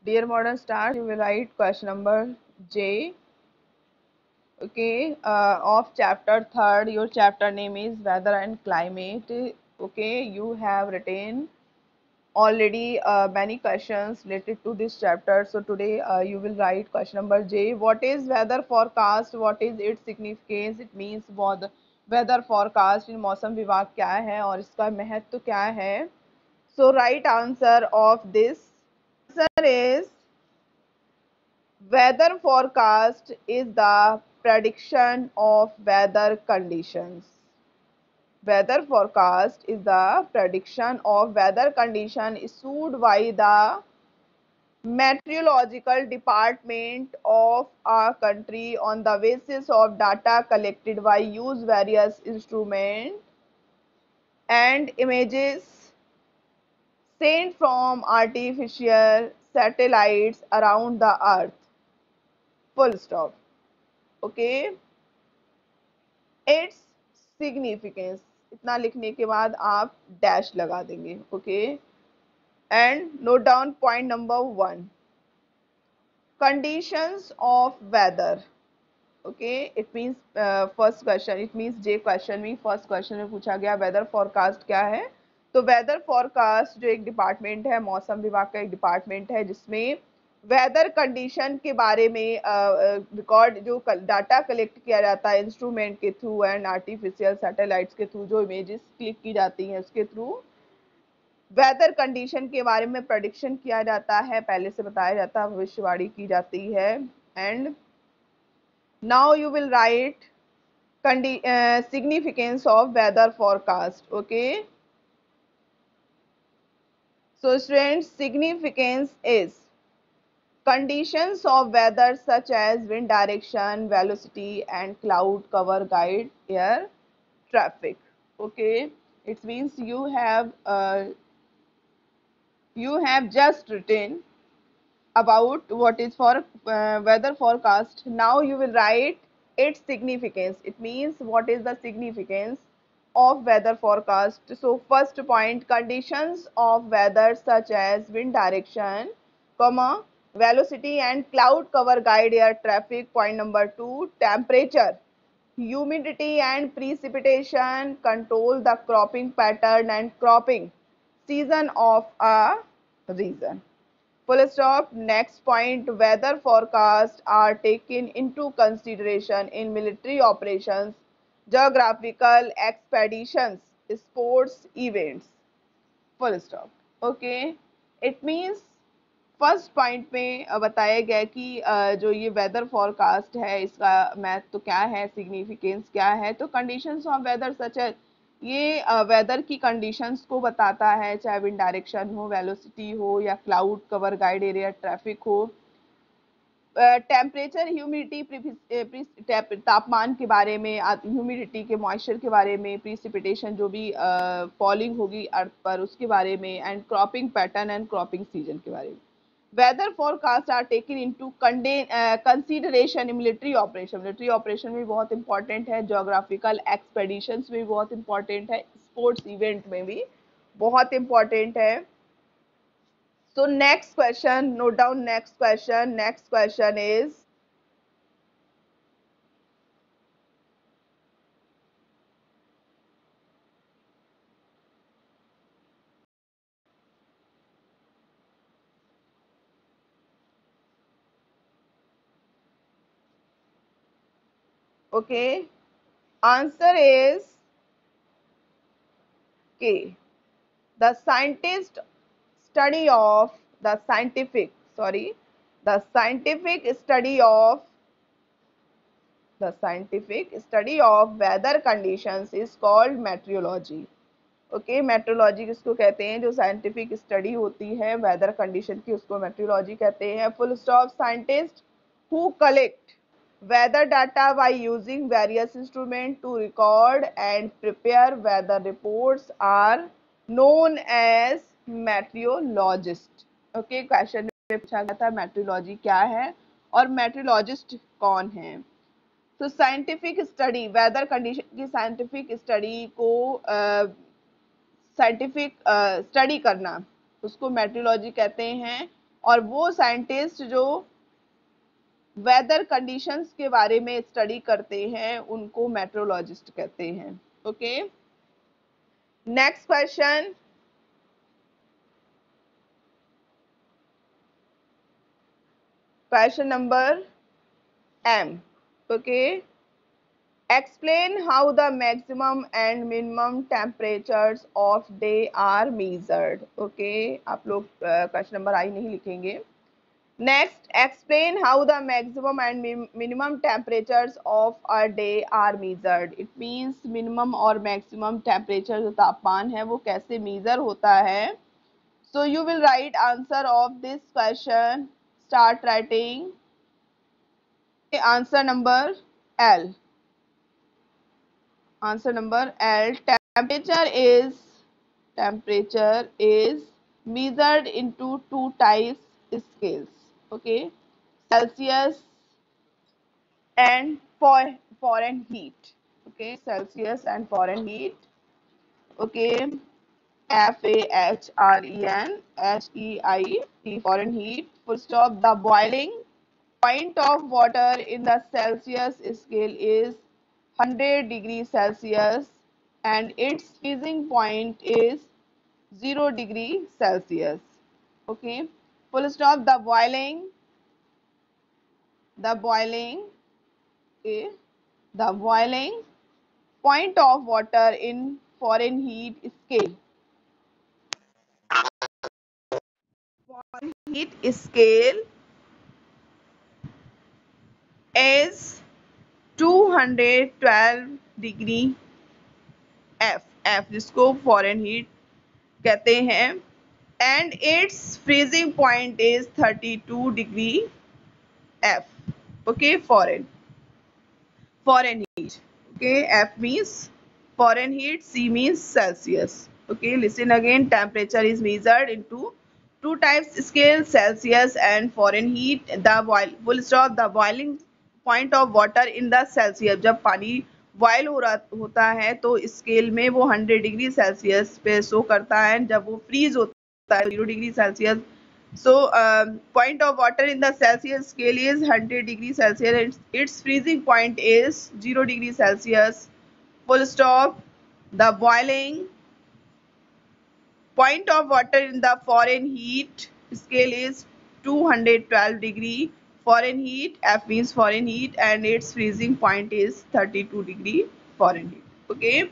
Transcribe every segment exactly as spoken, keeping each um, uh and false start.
Dear modern stars, you will write question number J. Okay, uh, of chapter third. Your chapter name is weather and climate. Okay, you have written already uh, many questions related to this chapter. So today uh, you will write question number J. What is weather forecast? What is its significance? It means what weather forecast in मौसम विभाग क्या है और इसका महत्व क्या है? So right answer of this answer is weather forecast is the prediction of weather conditions. Weather forecast is the prediction of weather condition issued by the meteorological department of a country on the basis of data collected by use various instruments and images sent from artificial satellites around the earth. Full stop. Okay. Its significance इतना लिखने के बाद आप डैश लगा देंगे. Okay. And note down point number one. Conditions of weather. Okay. It means first question, it means जे question में फर्स्ट क्वेश्चन में पूछा गया वेदर फॉरकास्ट क्या है. तो वेदर फॉरकास्ट जो एक डिपार्टमेंट है, मौसम विभाग का एक डिपार्टमेंट है जिसमें वेदर कंडीशन के बारे में रिकॉर्ड जो डाटा कलेक्ट किया जाता है इंस्ट्रूमेंट के थ्रू एंड आर्टिफिशियल सैटेलाइट्स के थ्रू, जो इमेजेस क्लिक की जाती हैं उसके थ्रू वेदर कंडीशन के बारे में प्रेडिक्शन किया जाता है, पहले से बताया जाता है, भविष्यवाणी की जाती है. And now you will write significance of weather forecast. Okay, so students, significance is conditions of weather such as wind direction, velocity and cloud cover guide air traffic. Okay, it means you have uh, you have just written about what is for uh, weather forecast. Now you will write its significance. It means what is the significance of weather forecast. So first point, conditions of weather such as wind direction, comma, velocity and cloud cover guide air traffic. Point number two, temperature, humidity and precipitation control the cropping pattern and cropping season of a region. Full stop. Next point, weather forecasts are taken into consideration in military operations, geographical expeditions, sports events. Full stop. Okay. It means first point में बताया गया कि जो ये weather forecast है इसका math तो क्या है, सिग्निफिकेंस क्या है. तो कंडीशंस ऑफ वेदर सच है, ये वेदर की कंडीशंस को बताता है, चाहे विंड डायरेक्शन हो, वेलोसिटी हो या cloud cover guide area traffic हो. टेम्परेचर, ह्यूमिडिटी, तापमान के बारे में, ह्यूमिडिटी के मॉइस्चर के बारे में, प्रीसिपिटेशन जो भी फॉलिंग uh, होगी अर्थ पर उसके बारे में, and cropping pattern and cropping season के बारे में. Weather forecast are taken into consideration in military operation. Military operation में बहुत इंपॉर्टेंट है, जोग्राफिकल एक्सपेडिशंस में भी बहुत इंपॉर्टेंट है, स्पोर्ट्स इवेंट में भी बहुत इंपॉर्टेंट है. So next question, note down next question. Next question is okay. Answer is K. The scientist study of the scientific sorry the scientific study of the scientific study of weather conditions is called meteorology. Okay, meteorology किसको कहते हैं, जो scientific study होती है weather condition की उसको meteorology कहते हैं. Full stop. Scientist who collect weather data by using various instruments to record and prepare weather reports are known as meteorologist. Okay, question में पूछा गया था मेट्रोलॉजी क्या है और मेट्रोलॉजिस्ट कौन है. तो साइंटिफिक स्टडी, वेदर कंडीशन की साइंटिफिक स्टडी को साइंटिफिक स्टडी करना उसको मेट्रोलॉजी कहते हैं. और वो साइंटिस्ट जो वेदर कंडीशंस के बारे में स्टडी करते हैं उनको मेट्रोलॉजिस्ट कहते हैं। Okay, next question, question number M. Okay, explain how the maximum and minimum temperatures of day are measured। okay, आप लोग क्वेश्चन नंबर आई नहीं लिखेंगे। next, explain how the maximum and minimum temperatures of a day are measured। it means minimum और maximum temperature जो तापमान है वो कैसे measure होता है। so you will write answer of this question, start writing। answer number L, answer number L, temperature is temperature is measured into two types scales। okay, Celsius and Fahrenheit। okay, Celsius and Fahrenheit। okay, F A H R E N H E I T, Fahrenheit, full stop। the boiling point of water in the Celsius scale is one hundred degrees Celsius and its freezing point is zero degree Celsius। okay, full stop। the boiling the boiling okay, the boiling point of water in Fahrenheit scale Fahrenheit scale is two hundred twelve degree F, F जिसको Fahrenheit कहते हैं, and its freezing point is thirty-two degree F। okay, foreign Fahrenheit। okay, F means Fahrenheit, C means Celsius। okay, listen again, temperature is measured into two types scale, Celsius and Fahrenheit। the boil full stop the boiling point of water in the Celsius, जब पानी boil हो रहा होता है तो scale में वो hundred degree Celsius पे शो करता है, जब वो फ्रीज होता है zero degree Celsius. So uh, point of water in the Celsius scale is one hundred degree Celsius and its freezing point is zero degree Celsius, full stop। the boiling point of water in the Fahrenheit scale is two hundred twelve degree Fahrenheit, F means Fahrenheit, and its freezing point is thirty-two degree Fahrenheit। okay,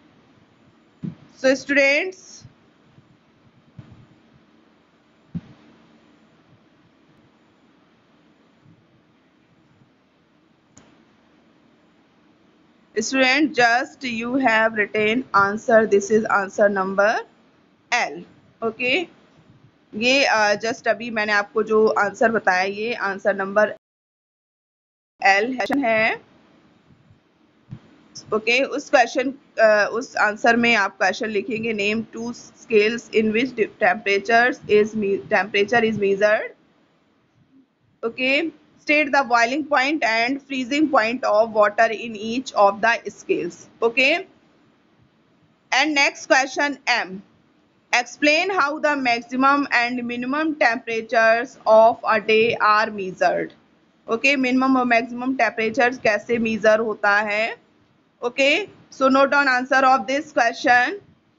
so students, student just you have written answer, this is answer number L। Okay, ये just अभी मैंने आपको जो answer बताया ये answer number L है। Okay, उस question उस आंसर में आप क्वेश्चन लिखेंगे, name two scales in which temperature is temperature is measured. Okay, state the boiling point and freezing point of water in each of the scales। okay, and next question M, explain how the maximum and minimum temperatures of a day are measured। okay, minimum और maximum temperatures कैसे measure होता है। okay, so note down answer of this question।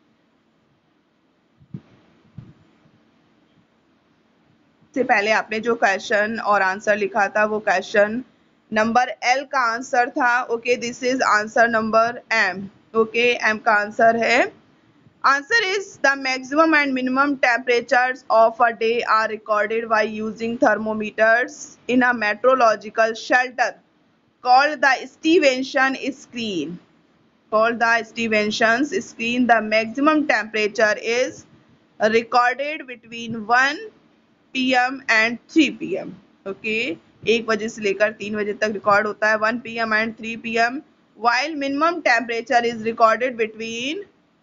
से पहले आपने जो question और answer लिखा था वो क्वेश्चन नंबर एल का आंसर था। Okay, this is answer number M. Okay, M का आंसर है, answer is the maximum and minimum temperatures of a day are recorded by using thermometers in a meteorological shelter called the Stevenson screen called the Stevenson screen। the maximum temperature is recorded between one P M and three P M। Okay, एक बजे से लेकर तीन बजे तक record होता है, one P M and three P M, while minimum temperature is recorded between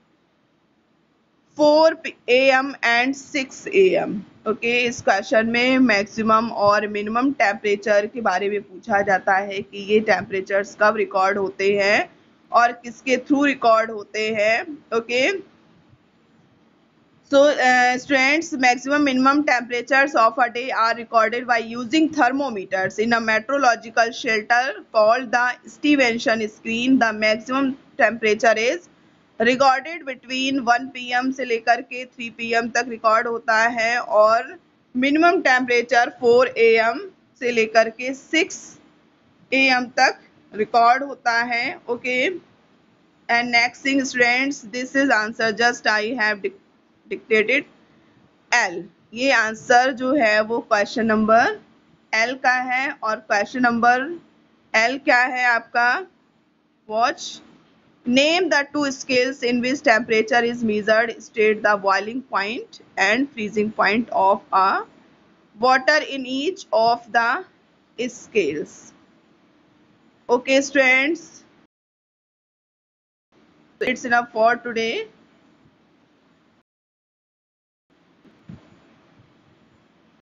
four A M and six A M। Okay, इस क्वेश्चन में मैक्सिमम और मिनिमम टेम्परेचर के बारे में पूछा जाता है कि ये टेम्परेचर्स कब रिकॉर्ड होते हैं और किसके थ्रू रिकॉर्ड होते हैं। Okay, So, uh, students, maximum minimum temperatures of a day are recorded by using thermometers in a meteorological shelter called the Stevenson screen. The maximum temperature is recorded between one p m से लेकर के three p m तक record होता है और minimum temperature four a m से लेकर के six a m तक रिकॉर्ड होता है. Okay. And next thing, students, this is answer just I have dictated. L, ये आंसर जो है वो क्वेश्चन नंबर L का है और क्वेश्चन नंबर L क्या है आपका? Watch. Name the two scales in which temperature is measured. State the boiling point and freezing point of a water in each of the scales. Okay, students. It's enough for today.